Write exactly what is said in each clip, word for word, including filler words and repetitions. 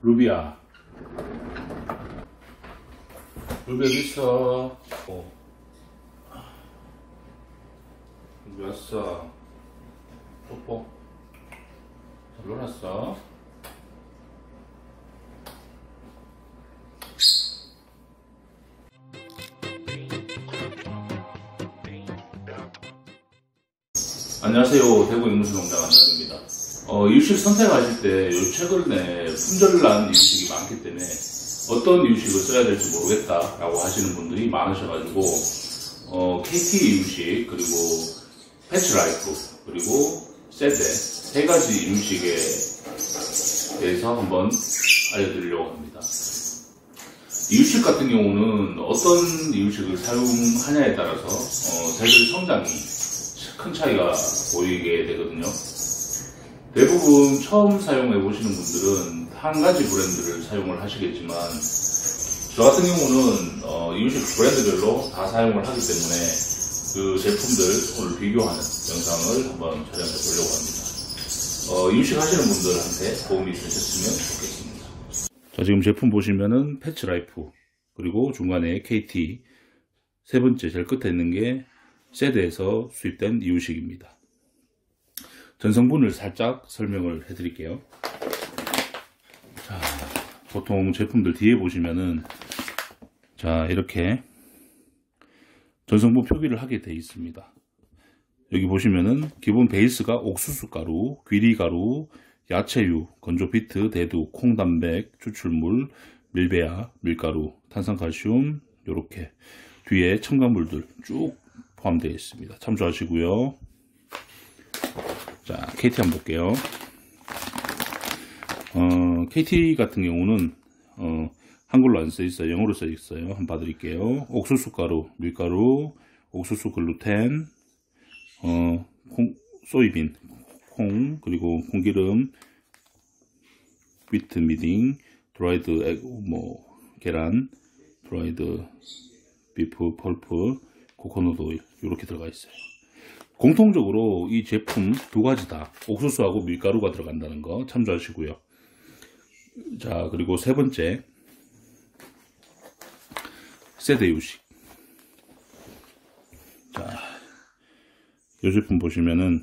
루비야. 루비 어디 있어? 어. 루비 왔어. 뽀뽀. 잘 놀았어? 안녕하세요. 대구 앵무새농장 안나입니다. 어, 이유식 선택하실 때 요 최근에 품절난 이유식이 많기 때문에 어떤 이유식을 써야 될지 모르겠다라고 하시는 분들이 많으셔가지고 어, 케이티 이유식 그리고 패치라이프 그리고 세대 세 가지 이유식에 대해서 한번 알려드리려고 합니다. 이유식 같은 경우는 어떤 이유식을 사용하냐에 따라서 어, 새들 성장이 큰 차이가 보이게 되거든요. 대부분 처음 사용해 보시는 분들은 한 가지 브랜드를 사용을 하시겠지만 저 같은 경우는 어, 이유식 브랜드별로 다 사용을 하기 때문에 그 제품들 오늘 비교하는 영상을 한번 촬영해 보려고 합니다. 어, 이유식 하시는 분들한테 도움이 되셨으면 좋겠습니다. 자, 지금 제품 보시면은 패치라이프 그리고 중간에 케이티 세 번째 제일 끝에 있는 게 세대에서 수입된 이유식입니다. 전성분을 살짝 설명을 해드릴게요. 자, 보통 제품들 뒤에 보시면은 자 이렇게 전성분 표기를 하게 되어 있습니다. 여기 보시면은 기본 베이스가 옥수수 가루, 귀리가루, 야채유, 건조비트, 대두, 콩단백, 추출물, 밀배아, 밀가루, 탄산칼슘 이렇게 뒤에 첨가물들 쭉 포함되어 있습니다. 참조하시고요. 자, 케이티 한번 볼게요. 어, 케이티 같은 경우는 어, 한글로 안 써 있어요. 영어로 써 있어요. 한번 봐드릴게요. 옥수수 가루, 밀가루, 옥수수 글루텐, 어, 콩, 소이빈, 콩, 그리고 콩기름, 비트 미딩, 드라이드 에그, 뭐 계란, 드라이드 비프 펄프, 코코넛 오일 이렇게 들어가 있어요. 공통적으로 이 제품 두 가지 다 옥수수하고 밀가루가 들어간다는 거 참조하시고요. 자, 그리고 세 번째 세대 이유식. 자, 이 제품 보시면은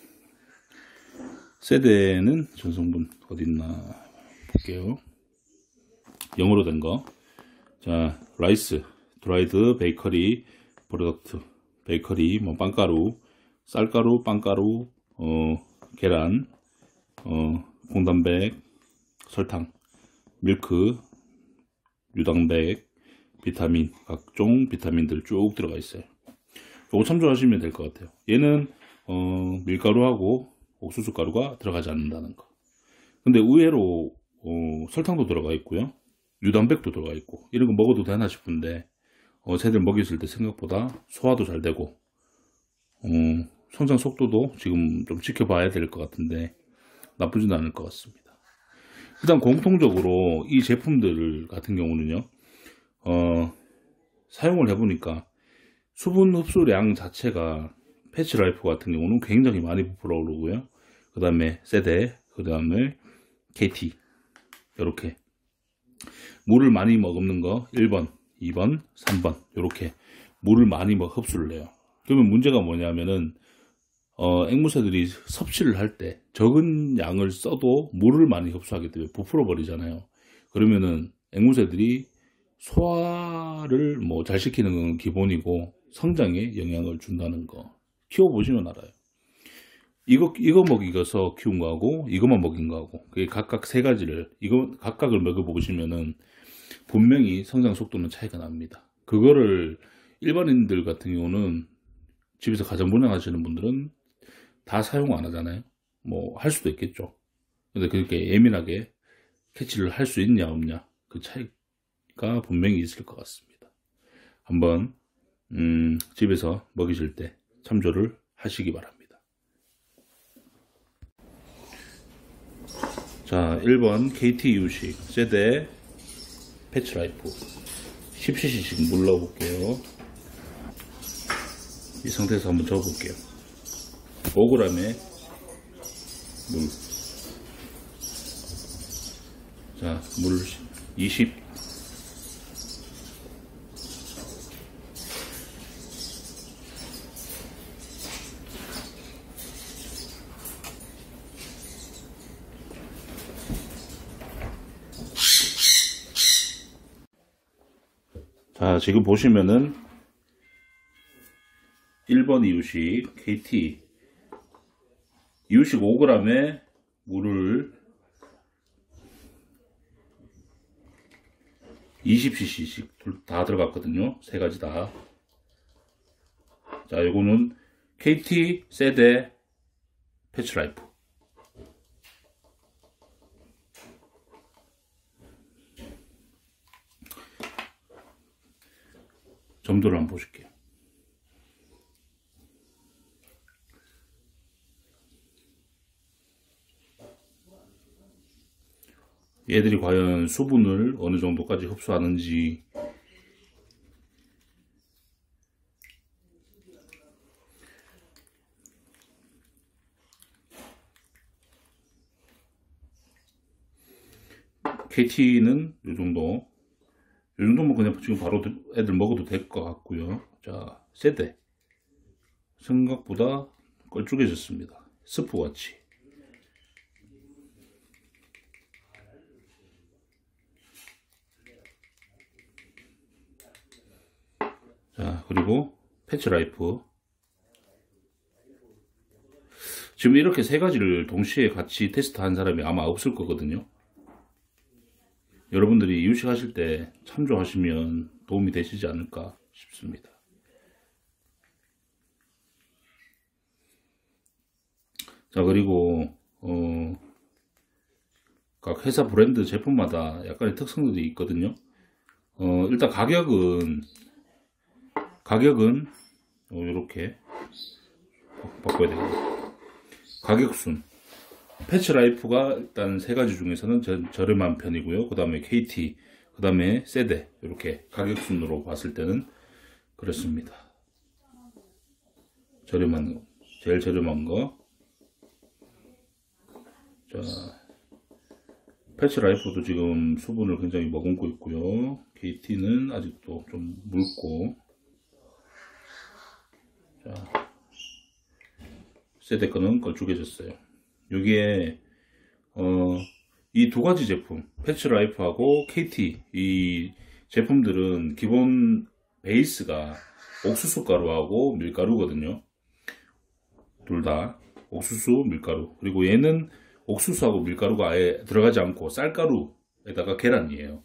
세대는 전성분 어딨나 볼게요. 영어로 된 거. 자, 라이스, 드라이드 베이커리 프로덕트, 베이커리, 뭐 빵가루, 쌀가루, 빵가루, 어, 계란, 어, 콩단백, 설탕, 밀크, 유당백, 비타민, 각종 비타민들 쭉 들어가 있어요. 요거 참조하시면 될 것 같아요. 얘는 어, 밀가루하고 옥수수 가루가 들어가지 않는다는 거. 근데 의외로 어, 설탕도 들어가 있고요. 유당백도 들어가 있고 이런 거 먹어도 되나 싶은데 어, 새들 먹였을 때 생각보다 소화도 잘 되고 어, 성장 속도도 지금 좀 지켜봐야 될 것 같은데 나쁘지는 않을 것 같습니다. 일단 공통적으로 이 제품들 같은 경우는요 어, 사용을 해보니까 수분 흡수량 자체가 패치라이프 같은 경우는 굉장히 많이 부풀어 오르고요. 그 다음에 세대, 그 다음에 케이티 이렇게 물을 많이 머금는 거 일 번, 이 번, 삼 번 이렇게 물을 많이 뭐 흡수를 해요. 그러면 문제가 뭐냐면은 어, 앵무새들이 섭취를 할 때 적은 양을 써도 물을 많이 흡수하기 때문에 부풀어 버리잖아요. 그러면은 앵무새들이 소화를 뭐 잘 시키는 건 기본이고 성장에 영향을 준다는 거 키워보시면 알아요. 이거 이거 먹이서 키운 거하고 이것만 먹인 거하고 그게 각각 세 가지를 이거 각각을 먹여보시면은 분명히 성장 속도는 차이가 납니다. 그거를 일반인들 같은 경우는 집에서 가정 분양하시는 분들은 다 사용 안 하잖아요. 뭐 할 수도 있겠죠. 근데 그렇게 예민하게 캐치를 할 수 있냐 없냐 그 차이가 분명히 있을 것 같습니다. 한번 음, 집에서 먹이실 때 참조를 하시기 바랍니다. 자, 일 번 케이티 이유식 세대 패치라이프 십 씨씨씩 물 넣어볼게요. 이 상태에서 한번 저어볼게요. 오 그램의 물. 자, 물 이십. 자, 지금 보시면은 일 번 이유식 케이티 이유식 오 그램에 물을 이십 씨씨씩 다 들어갔거든요. 세 가지 다. 자, 요거는 케이티 세대 패치라이프. 점도를 한번 보실게요. 얘들이 과연 수분을 어느 정도까지 흡수하는지. 케이티는 이 정도. 이 정도면 그냥 지금 바로 애들 먹어도 될 것 같고요. 자, 세대. 생각보다 걸쭉해졌습니다. 스프같이. 자, 그리고 패치라이프. 지금 이렇게 세 가지를 동시에 같이 테스트한 사람이 아마 없을 거거든요. 여러분들이 이유식 하실 때 참조하시면 도움이 되시지 않을까 싶습니다. 자, 그리고 어, 각 회사 브랜드 제품마다 약간의 특성들이 있거든요. 어, 일단 가격은 가격은 이렇게 바꿔야 되겠네요. 가격순 패치라이프가 일단 세 가지 중에서는 저, 저렴한 편이고요. 그 다음에 케이티, 그 다음에 세대. 이렇게 가격순으로 봤을 때는 그렇습니다. 저렴한 거, 제일 저렴한 거. 자, 패치라이프도 지금 수분을 굉장히 머금고 있고요. 케이티는 아직도 좀 묽고. 자, 세대 거는 걸쭉해졌어요. 여기에 어, 이 두 가지 제품, 패치라이프하고 케이티, 이 제품들은 기본 베이스가 옥수수 가루하고 밀가루거든요. 둘 다 옥수수, 밀가루. 그리고 얘는 옥수수하고 밀가루가 아예 들어가지 않고 쌀가루에다가 계란이에요.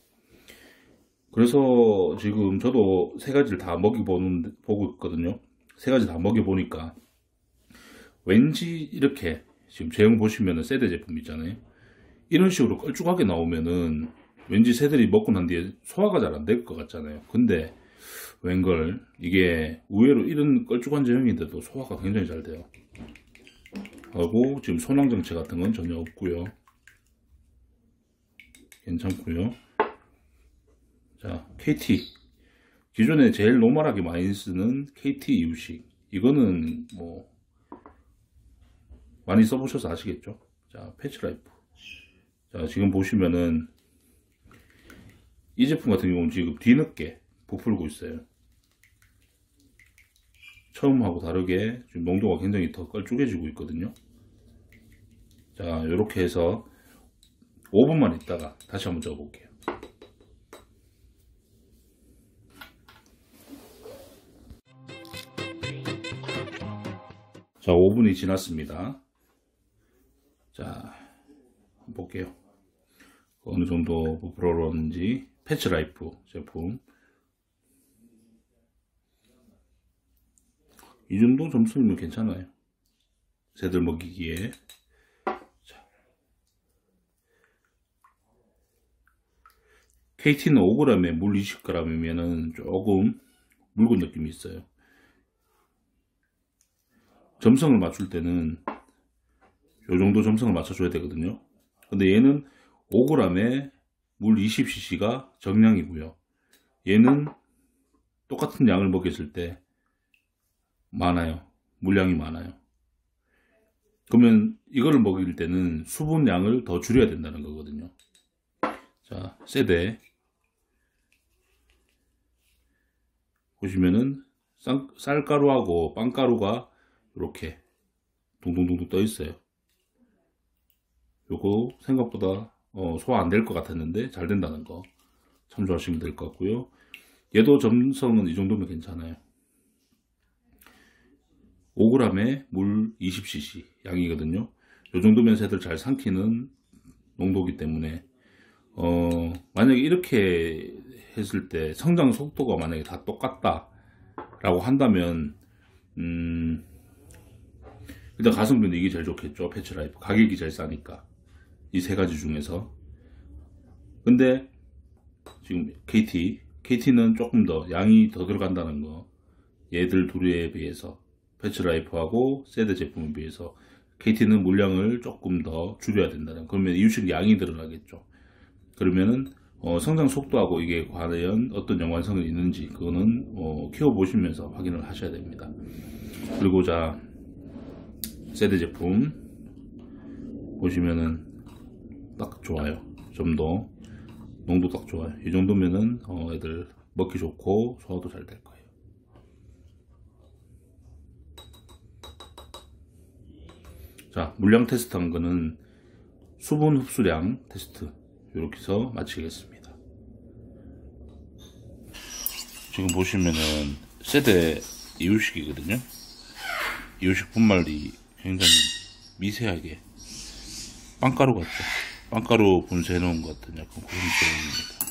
그래서 지금 저도 세 가지를 다 먹여보는, 보고 있거든요. 세 가지 다 먹여보니까 왠지 이렇게 지금 제형 보시면은 세대 제품 있잖아요. 이런 식으로 걸쭉하게 나오면은 왠지 새들이 먹고 난 뒤에 소화가 잘 안 될 것 같잖아요. 근데 웬걸 이게 의외로 이런 걸쭉한 제형인데도 소화가 굉장히 잘 돼요. 하고 지금 손황정체 같은 건 전혀 없고요. 괜찮고요. 자, 케이티 기존에 제일 노멀하게 많이 쓰는 케이티 이유식. 이거는 뭐 많이 써보셔서 아시겠죠? 자, 패치라이프. 자, 지금 보시면은 이 제품 같은 경우는 지금 뒤늦게 부풀고 있어요. 처음하고 다르게 지금 농도가 굉장히 더 걸쭉해지고 있거든요. 자, 이렇게 해서 오 분만 있다가 다시 한번 쪄볼게요. 자, 오 분이 지났습니다. 자, 한번 볼게요. 어느 정도 부풀어오는지. 패치라이프 제품. 이 정도 점수면 괜찮아요. 새들 먹이기에. 자, 케이티는 오 그램에 물 이십 그램이면은 조금 묽은 느낌이 있어요. 점성을 맞출 때는 요 정도 점성을 맞춰줘야 되거든요. 근데 얘는 오 그램에 물 이십 씨씨가 정량이고요. 얘는 똑같은 양을 먹였을 때 많아요. 물량이 많아요. 그러면 이거를 먹일 때는 수분량을 더 줄여야 된다는 거거든요. 자, 세대 보시면은 쌀, 쌀가루하고 빵가루가 이렇게 둥둥둥둥 떠 있어요. 요거 생각보다 어, 소화 안 될 것 같았는데 잘 된다는 거 참조하시면 될 것 같고요. 얘도 점성은 이 정도면 괜찮아요. 오 그램에 물 이십 씨씨 양이거든요. 요 정도면 새들 잘 삼키는 농도기 때문에 어, 만약에 이렇게 했을 때 성장 속도가 만약에 다 똑같다 라고 한다면 음, 일단 가성비는 이게 제일 좋겠죠. 패치라이프 가격이 제일 싸니까 이 세 가지 중에서. 근데 지금 케이티 케이티는 조금 더 양이 더 들어간다는 거, 얘들 둘에 비해서 패치라이프하고 세대 제품에 비해서 케이티는 물량을 조금 더 줄여야 된다는, 그러면 이유식 양이 늘어나겠죠. 그러면은 어, 성장 속도하고 이게 과연 어떤 연관성이 있는지 그거는 어, 키워보시면서 확인을 하셔야 됩니다. 그리고 자, 세대 제품 보시면은 딱 좋아요. 점도 농도 딱 좋아요. 이 정도면은 어, 애들 먹기 좋고 소화도 잘 될 거예요. 자, 물량 테스트 한 거는 수분 흡수량 테스트 이렇게 해서 마치겠습니다. 지금 보시면은 세대 이유식이거든요. 이유식 분말이 굉장히 미세하게 빵가루 같죠. 빵가루 분쇄해 놓은 것 같은 약간 그런 제형입니다.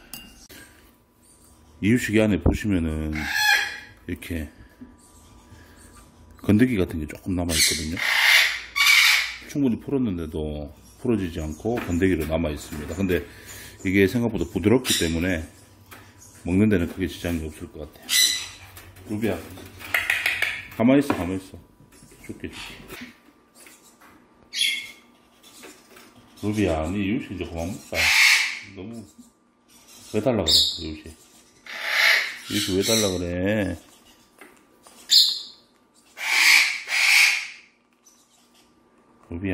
이유식이 안에 보시면은 이렇게 건더기 같은 게 조금 남아 있거든요. 충분히 풀었는데도 풀어지지 않고 건더기로 남아 있습니다. 근데 이게 생각보다 부드럽기 때문에 먹는 데는 크게 지장이 없을 것 같아요. 루비야, 가만히 있어, 가만히 있어. 줄게, 줄게. 루비야, 니 이유식 이제 그만 먹자. 너무 왜 달라 그래, 이유식. 이유식 왜 달라 그래. 루비야,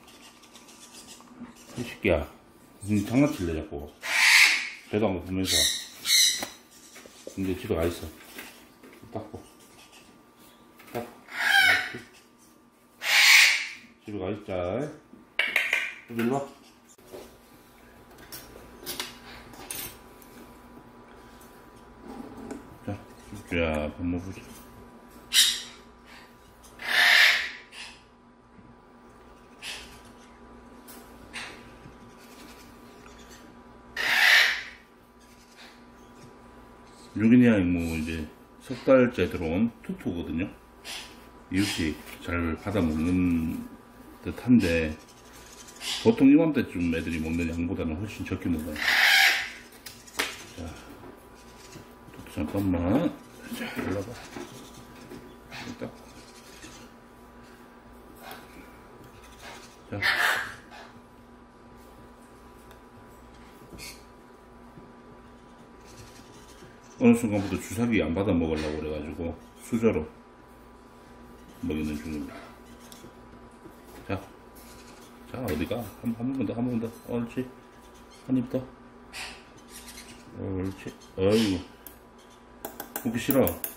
이 새끼야, 무슨 장난칠래 자꾸. 배도 안 고프면서. 근데 집에 가 있어. 닦고. 닦고. 집에 가 있자. 여기 일로 와. 자, 자, 밥 먹어보자. 유기니아 뭐 이제 석 달째 들어온 투투거든요. 이유식 잘 받아 먹는 듯한데 보통 이맘때쯤 애들이 먹는 양보다는 훨씬 적게 먹어요. 자, 투투 잠깐만. 자, 올라봐. 딱. 자. 어느 순간부터 주사기 안 받아 먹으려고 그래가지고 수저로 먹이는 중입니다. 자, 자 어디가? 한, 한 번만 더, 한 번만 더. 옳지. 한 입 더. 옳지. 어이구. 먹기 싫어.